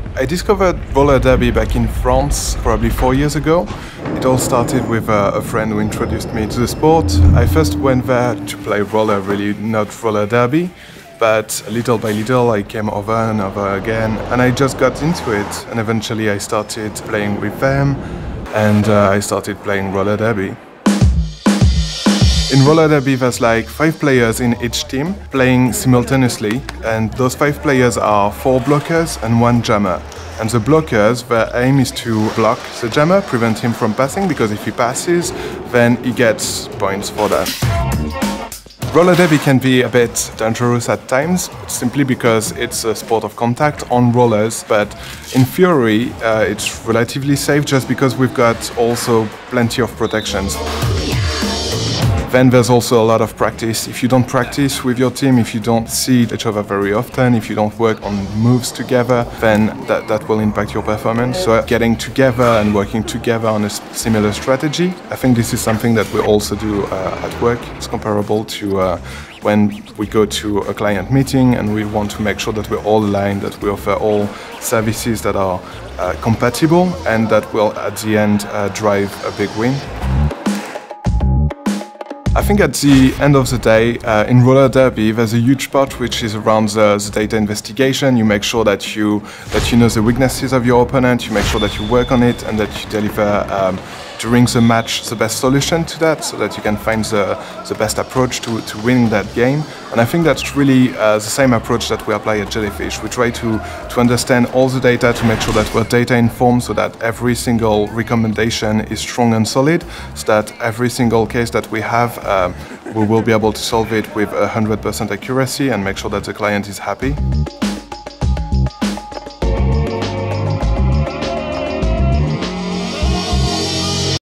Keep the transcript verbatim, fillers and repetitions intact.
I discovered roller derby back in France probably four years ago. It all started with a, a friend who introduced me to the sport. I first went there to play roller, really not roller derby, but little by little I came over and over again and I just got into it, and eventually I started playing with them and uh, I started playing roller derby. In roller derby there's like five players in each team playing simultaneously, and those five players are four blockers and one jammer. And the blockers, their aim is to block the jammer, prevent him from passing, because if he passes then he gets points for that. Roller derby can be a bit dangerous at times, simply because it's a sport of contact on rollers, but in theory uh, it's relatively safe just because we've got also plenty of protections. Then there's also a lot of practice. If you don't practice with your team, if you don't see each other very often, if you don't work on moves together, then that, that will impact your performance. So getting together and working together on a similar strategy, I think this is something that we also do uh, at work. It's comparable to uh, when we go to a client meeting and we want to make sure that we're all aligned, that we offer all services that are uh, compatible and that will at the end uh, drive a big win. I think at the end of the day, uh, in roller derby, there's a huge part which is around the, the data investigation. You make sure that you that you know the weaknesses of your opponent. You make sure that you work on it and that you deliver um, during the match the best solution to that, so that you can find the the best approach to to winning that game. And I think that's really uh, the same approach that we apply at Jellyfish. We try to to understand all the data to make sure that we're data informed, so that every single recommendation is strong and solid, so that every single case that we have, Um, we will be able to solve it with one hundred percent accuracy and make sure that the client is happy.